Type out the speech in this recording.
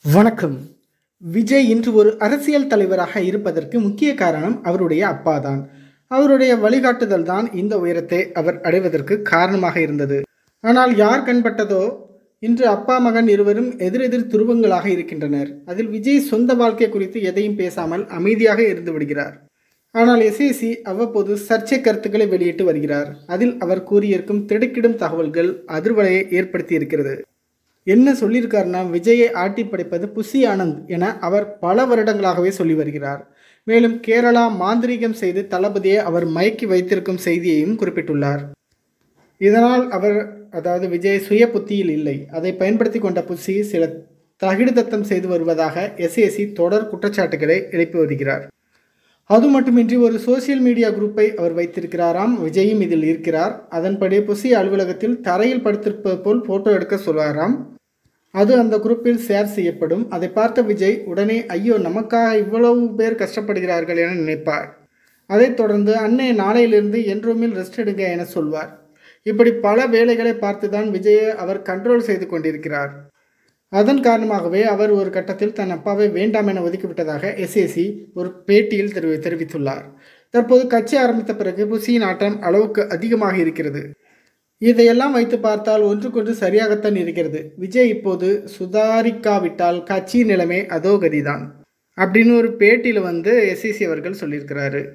வணக்கம். விஜய் இன்று ஒரு அரசியல் தலைவராக இருப்பதற்கு முக்கிய காரணம் அவருடைய அப்பாதான். அவருடைய வழிகாட்டுதல் தான் இந்த உயரத்தை அவர் அடைவதற்கு காரணமாக இருந்தது. ஆனால் யார் கண்பட்டதோ, இன்று அப்பா மகன் இருவரும் எதிரெதிர் துருவங்களாக இருக்கின்றனர். அதில் விஜய் சொந்த வாழ்க்கை குறித்து எதையும் பேசாமல் அமைதியாக இருந்து விடுகிறார். ஆனால் எஸ்ஏசி அவ்வப்போது சர்ச்சை கருத்துக்களை வெளியிட்டு வருகிறார். அதில் அவர் கூறியிருக்கும் திடுக்கிடும் தகவல்கள் அதிர்வலையை ஏற்படுத்தி இருக்கிறது. என்ன சொல்லியிருக்காருன்னா, விஜயை ஆட்டி படைப்பது புசி ஆனந்த் என அவர் பல வருடங்களாகவே சொல்லி வருகிறார். மேலும் கேரளா மாந்திரீகம் செய்து தளபதியை அவர் மயக்கி வைத்திருக்கும் செய்தியையும் குறிப்பிட்டுள்ளார். இதனால் அதாவது விஜய் சுய புத்தியில் இல்லை, அதை பயன்படுத்தி கொண்ட புசி சில தகிடுதத்தம் செய்து வருவதாக எஸ்ஏசி தொடர் குற்றச்சாட்டுகளை எழுப்பி வருகிறார். அது மட்டுமின்றி ஒரு சோசியல் மீடியா குரூப்பை அவர் வைத்திருக்கிறாராம். விஜயும் இதில் இருக்கிறார். அதன்படி புசி அலுவலகத்தில் தரையில் படுத்திருப்பது போல் போட்டோ எடுக்க சொல்வாராம். அது அந்த குரூப்பில் ஷேர் செய்யப்படும். அதை பார்த்த விஜய் உடனே ஐயோ, நமக்காக இவ்வளவு பேர் கஷ்டப்படுகிறார்கள் என நினைப்பார். அதைத் தொடர்ந்து அன்னை நாளையிலிருந்து என் ரூமில் ரெஸ்ட் எடுங்க என சொல்வார். இப்படி பல வேலைகளை பார்த்துதான் விஜயை அவர் கண்ட்ரோல் செய்து கொண்டிருக்கிறார். அதன் காரணமாகவே அவர் ஒரு கட்டத்தில் தன் அப்பாவை வேண்டாம் என ஒதுக்கிவிட்டதாக எஸ்ஏசி ஒரு பேட்டியில் தெரிவித்துள்ளார். தற்போது கட்சி ஆரம்பித்த பிறகு புசியின் ஆட்டம் அளவுக்கு அதிகமாக இருக்கிறது. இதையெல்லாம் வைத்து பார்த்தால் ஒன்றுக்கொன்று சரியாகத்தான் இருக்கிறது. விஜய் இப்போது சுதாரிக்காவிட்டால் கட்சி நிலைமை அதோ கதிதான் அப்படின்னு ஒரு பேட்டியில் எஸ்ஏசி அவர்கள் சொல்லியிருக்கிறாரு.